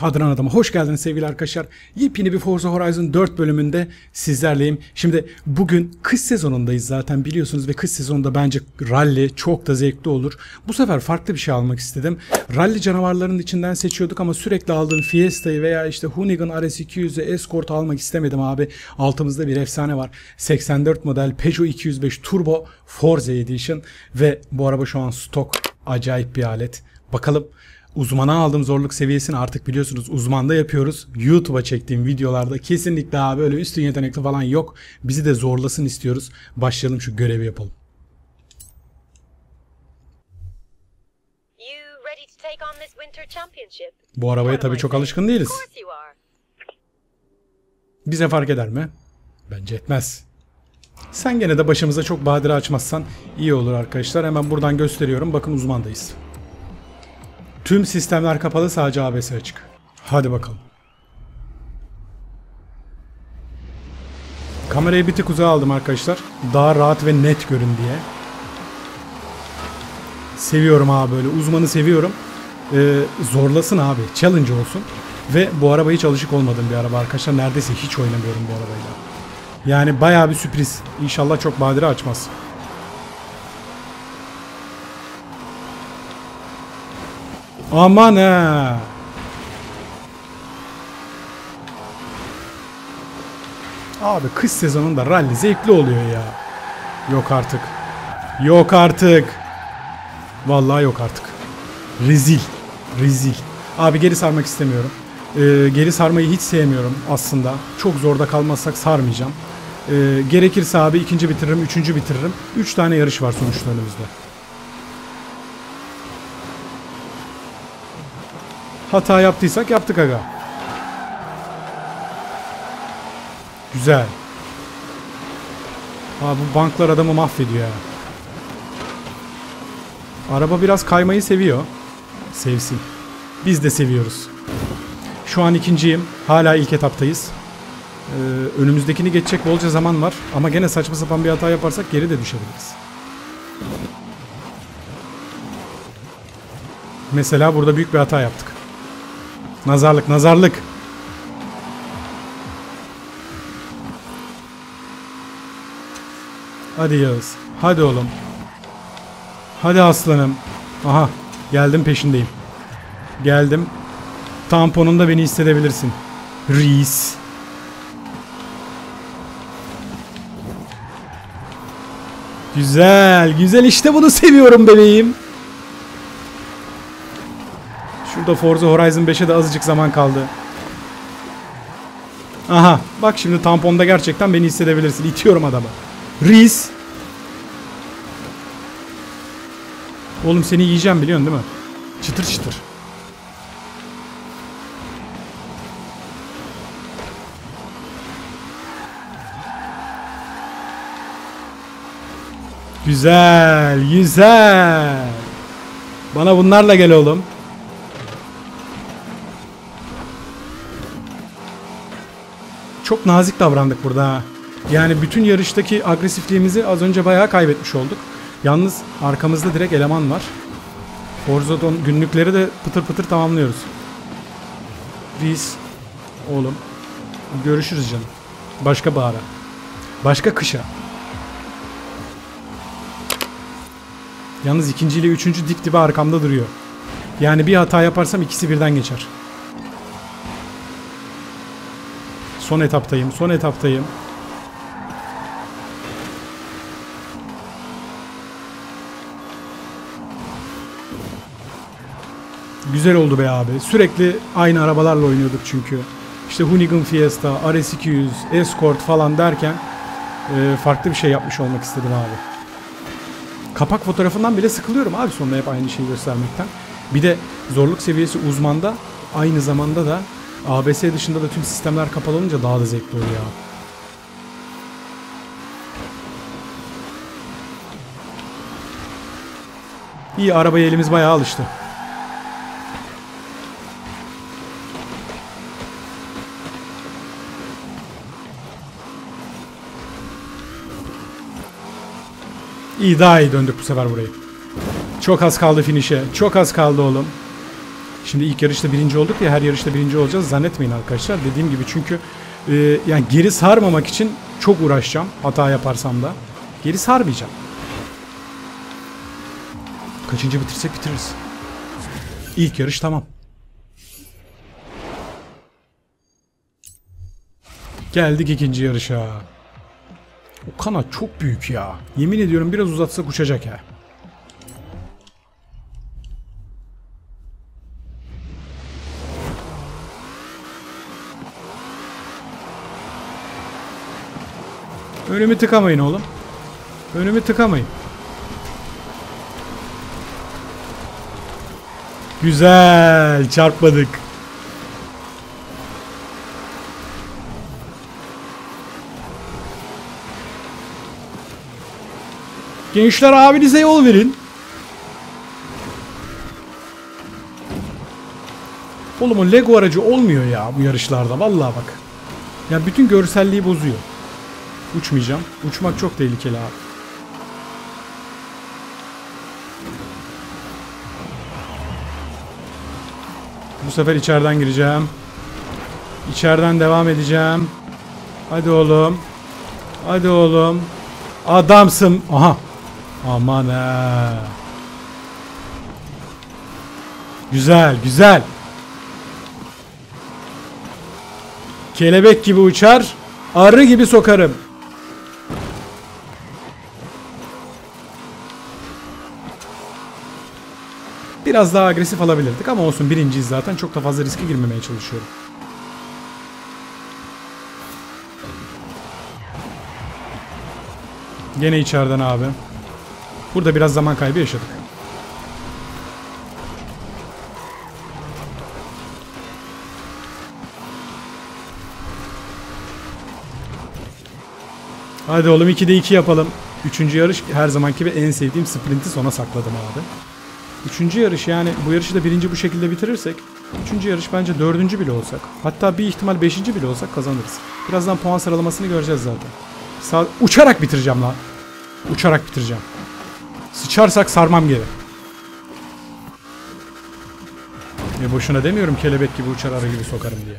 Kadran Adam'a hoş geldiniz sevgili arkadaşlar. Yepyeni bir Forza Horizon 4 bölümünde sizlerleyim. Şimdi bugün kış sezonundayız zaten biliyorsunuz ve kış sezonunda bence rally çok da zevkli olur. Bu sefer farklı bir şey almak istedim. Rally canavarlarının içinden seçiyorduk ama sürekli aldığım Fiesta'yı veya işte Hoonigan RS200'ü Escort almak istemedim abi. Altımızda bir efsane var. 84 model Peugeot 205 Turbo Forza Edition ve bu araba şu an stok, acayip bir alet. Bakalım. Uzmana aldığım zorluk seviyesini artık biliyorsunuz uzmanda yapıyoruz. YouTube'a çektiğim videolarda kesinlikle abi öyle üstün yetenekli falan yok. Bizi de zorlasın istiyoruz. Başlayalım şu görevi yapalım. Bu arabaya tabii çok alışkın değiliz. Bize fark eder mi? Bence etmez. Sen gene de başımıza çok badire açmazsan iyi olur arkadaşlar. Hemen buradan gösteriyorum. Bakın uzmandayız. Tüm sistemler kapalı, sadece ABS açık. Hadi bakalım. Kamerayı bir tık uzağa aldım arkadaşlar. Daha rahat ve net görün diye. Seviyorum abi böyle. Uzmanı seviyorum. Zorlasın abi. Challenge olsun. Ve bu araba hiç alışık olmadığım bir araba arkadaşlar. Neredeyse hiç oynamıyorum bu arabayla. Yani bayağı bir sürpriz. İnşallah çok badire açmaz. Aman ha. Abi kış sezonunda rally zevkli oluyor ya. Yok artık. Yok artık. Vallahi yok artık. Rezil. Rezil. Abi geri sarmak istemiyorum. Geri sarmayı hiç sevmiyorum aslında. Çok zorda kalmazsak sarmayacağım. Gerekirse abi ikinci bitiririm, üçüncü bitiririm. 3 tane yarış var sonuçta önümüzde. Hata yaptıysak yaptık aga. Güzel. Abi bu banklar adamı mahvediyor ya. Araba biraz kaymayı seviyor. Sevsin. Biz de seviyoruz. Şu an ikinciyim. Hala ilk etaptayız. Önümüzdekini geçecek bolca zaman var. Ama gene saçma sapan bir hata yaparsak geri de düşebiliriz. Mesela burada büyük bir hata yaptık. Nazarlık, nazarlık. Hadi Yağız. Hadi oğlum. Hadi aslanım. Aha. Geldim, peşindeyim. Geldim. Tamponunda beni hissedebilirsin. Reis. Güzel. Güzel, işte bunu seviyorum bebeğim. Şurada Forza Horizon 5'e de azıcık zaman kaldı. Aha. Bak şimdi tamponda gerçekten beni hissedebilirsin. İtiyorum adamı. Reis. Oğlum seni yiyeceğim, biliyorsun değil mi? Çıtır çıtır. Güzel. Güzel. Bana bunlarla gel oğlum. Çok nazik davrandık burada ha. Yani bütün yarıştaki agresifliğimizi az önce bayağı kaybetmiş olduk. Yalnız arkamızda direkt eleman var. Forza'dan günlükleri de pıtır pıtır tamamlıyoruz. Biz oğlum görüşürüz canım. Başka bahara. Başka kışa. Yalnız ikinci ile üçüncü dip dibe arkamda duruyor. Yani bir hata yaparsam ikisi birden geçer. Son etaptayım. Son etaptayım. Güzel oldu be abi. Sürekli aynı arabalarla oynuyorduk çünkü. İşte Hoonigan Fiesta, RS200, Escort falan derken farklı bir şey yapmış olmak istedim abi. Kapak fotoğrafından bile sıkılıyorum abi sonunda hep aynı şeyi göstermekten. Bir de zorluk seviyesi uzmanda, aynı zamanda da ABS dışında da tüm sistemler kapalı olunca daha da zevkli oluyor ya. İyi, arabaya elimiz bayağı alıştı. İyi, daha iyi döndük bu sefer burayı. Çok az kaldı finish'e. Çok az kaldı oğlum. Şimdi ilk yarışta birinci olduk ya, her yarışta birinci olacağız zannetmeyin arkadaşlar. Dediğim gibi çünkü yani geri sarmamak için çok uğraşacağım. Hata yaparsam da. Geri sarmayacağım. Kaçıncı bitirsek bitiririz. İlk yarış tamam. Geldik ikinci yarışa. O kanat çok büyük ya. Yemin ediyorum biraz uzatsak uçacak ha. Önümü tıkamayın oğlum. Önümü tıkamayın. Güzel. Çarpmadık. Gençler abinize yol verin. Oğlum o Lego aracı olmuyor ya bu yarışlarda. Vallahi bak. Ya bütün görselliği bozuyor. Uçmayacağım. Uçmak çok tehlikeli abi. Bu sefer içeriden gireceğim. İçeriden devam edeceğim. Hadi oğlum. Hadi oğlum. Adamsın. Aha. Aman ha. Güzel, güzel. Kelebek gibi uçar, arı gibi sokarım. Biraz daha agresif alabilirdik ama olsun, birinciyiz zaten. Çok da fazla riske girmemeye çalışıyorum. Gene içeriden abi. Burada biraz zaman kaybı yaşadık. Hadi oğlum 2'de 2 yapalım. Üçüncü yarış her zamanki gibi en sevdiğim sprinti sona sakladım abi. Üçüncü yarış, yani bu yarışı da birinci bu şekilde bitirirsek, üçüncü yarış bence dördüncü bile olsak, hatta bir ihtimal beşinci bile olsak kazanırız. Birazdan puan sıralamasını göreceğiz zaten. Uçarak bitireceğim lan. Uçarak bitireceğim. Sıçarsak sarmam geri. Boşuna demiyorum kelebek gibi uçar, arı gibi sokarım diye.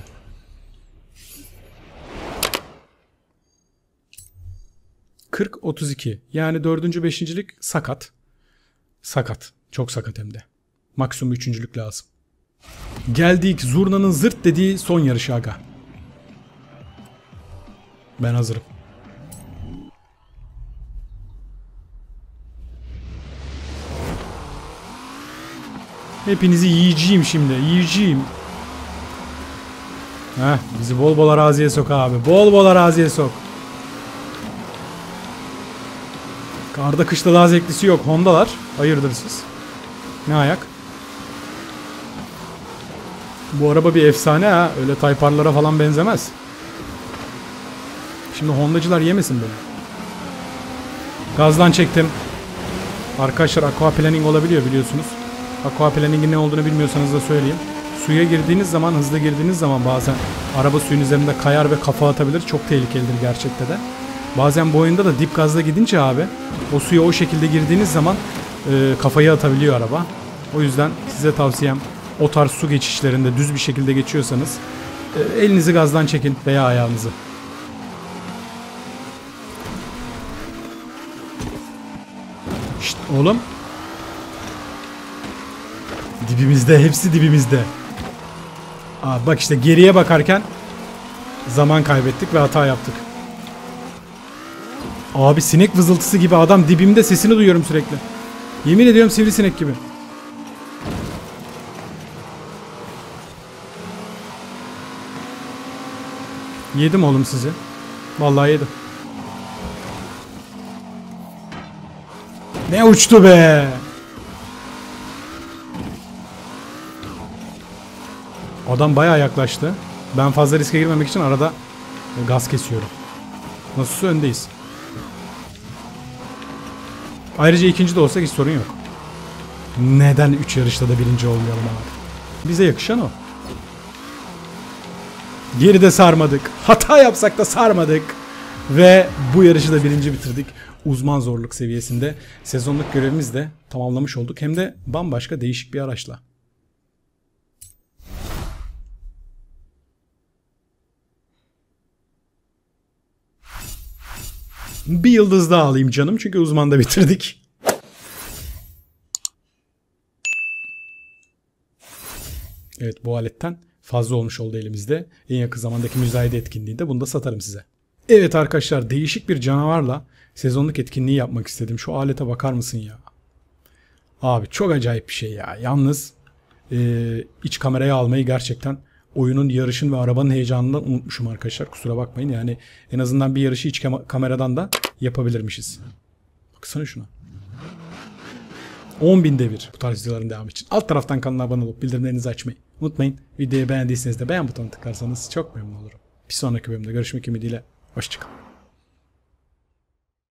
...40-32. Yani dördüncü, beşincilik sakat. Sakat. Çok sakat hem de. Maksimum üçüncülük lazım. Geldik zurnanın zırt dediği son yarışı aga. Ben hazırım. Hepinizi yiyeceğim şimdi. Yiyeceğim. Heh, bizi bol bol araziye sok abi. Bol bol araziye sok. Karda kışta daha zevklisi yok. Honda'lar. Hayırdır siz? Ne ayak? Bu araba bir efsane ha. Öyle Type-R'lara falan benzemez. Şimdi Honda'cılar yemesin beni. Gazdan çektim. Arkadaşlar aquaplaning olabiliyor biliyorsunuz. Aquaplaning'in ne olduğunu bilmiyorsanız da söyleyeyim. Suya girdiğiniz zaman, hızlı girdiğiniz zaman bazen araba suyun üzerinde kayar ve kafa atabilir. Çok tehlikelidir gerçekte de. Bazen bu oyunda da dip gazla gidince abi, o suya o şekilde girdiğiniz zaman kafayı atabiliyor araba. O yüzden size tavsiyem, o tarz su geçişlerinde düz bir şekilde geçiyorsanız elinizi gazdan çekin veya ayağınızı. Şşt oğlum. Dibimizde, hepsi dibimizde. Aa, bak işte geriye bakarken zaman kaybettik ve hata yaptık. Abi sinek vızıltısı gibi adam dibimde, sesini duyuyorum sürekli. Yemin ediyorum sivrisinek gibi. Yedim oğlum sizi. Vallahi yedim. Ne uçtu be. Adam bayağı yaklaştı. Ben fazla riske girmemek için arada gaz kesiyorum. Nasılsa öndeyiz. Ayrıca ikinci de olsak hiç sorun yok. Neden 3 yarışta da birinci olmayalım abi? Bize yakışan o. Geride sarmadık. Hata yapsak da sarmadık. Ve bu yarışı da birinci bitirdik. Uzman zorluk seviyesinde sezonluk görevimizi de tamamlamış olduk. Hem de bambaşka değişik bir araçla. Bir yıldız daha alayım canım çünkü uzmanda bitirdik. Evet, bu aletten fazla olmuş oldu elimizde. En yakın zamandaki müzayede etkinliğinde bunu da satarım size. Evet arkadaşlar, değişik bir canavarla sezonluk etkinliği yapmak istedim. Şu alete bakar mısın ya? Abi çok acayip bir şey ya. Yalnız iç kameraya almayı gerçekten oyunun, yarışın ve arabanın heyecanından unutmuşum arkadaşlar. Kusura bakmayın. Yani en azından bir yarışı iç kameradan da yapabilirmişiz. Baksana şuna. 10.000 devir bu tarz videoların devamı için. Alt taraftan kanala abone olup bildirimlerinizi açmayı unutmayın. Videoyu beğendiyseniz de beğen butonuna tıklarsanız çok memnun olurum. Bir sonraki bölümde görüşmek ümidiyle. Hoşçakalın.